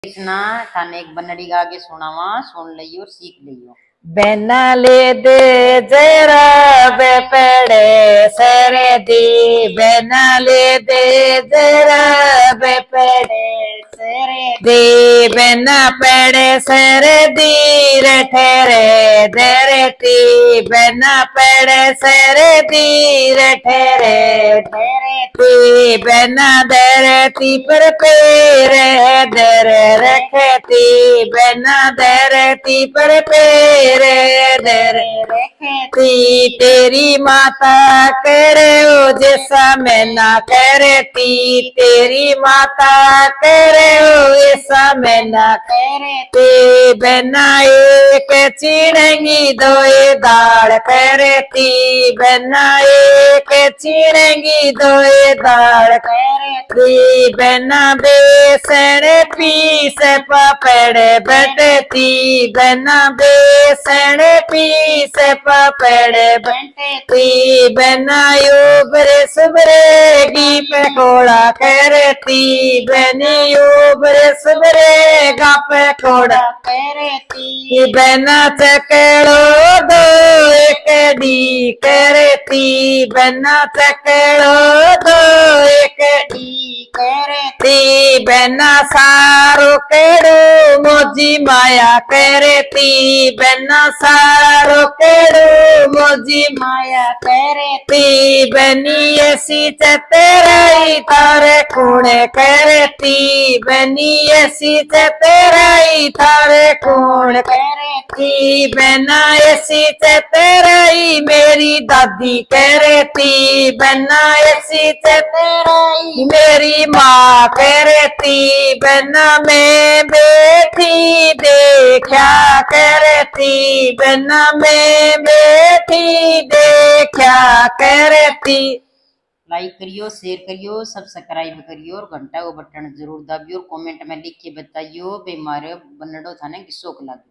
कृष्णा थाने एक बनड़ी गा के सुनावा, सुन लियो और सीख लियो। बेना ले दे जरा बे पेड़े सरे दी, बेना ले दे जरा बे पेड़े सरे दी, बेना पेड़े सरे दी रे ठहरे दरे ती, बेना पेड़े सरे दी रे ठहरे ठहरे ती, बेना दरे ती पर पेरे दरे रखती, बेना दरे ती पर पेरे दरे रखती, तेरी माता करे ओ जैसा मैं ना करती, तेरी माता करे ओ ऐसा मैं ना करती, बेना एक चिड़ेंगी दो दाड़ करती, बेना एक चिड़ेंगी दो दाड़ करती, बेना बेसन पीस पापड़ बटती, बेना बेसन पीस पापड़ बटती, बेना उबरे सुबरे की पकौड़ा करती, बनी उबरे सुबरे का पकौड़ा करती, बेना चकड़ो दो एक डी करती, बेना चकड़ो दो एक डी करती, बेना सारो केड़ो मोजी माया करती, बेना सारो केड़ो मोजी माया करती, बनी ऐसी चतराई तारे खूणे करती, बनी ऐसी चतराई तारे खूण करती, बेना ऐसी चतराई मेरी दादी करती, बेना ऐसी चतराई मेरी माँ करती, बेना में बैठी देखा करती, बेना में बैठी देखा करती। लाइक करियो, शेयर करियो, सब्सक्राइब करियो और घंटा को बटन जरूर दबियो और कमेंट में लिख के बताइयो बे मारे बनड़ो थाने किसो को लागे।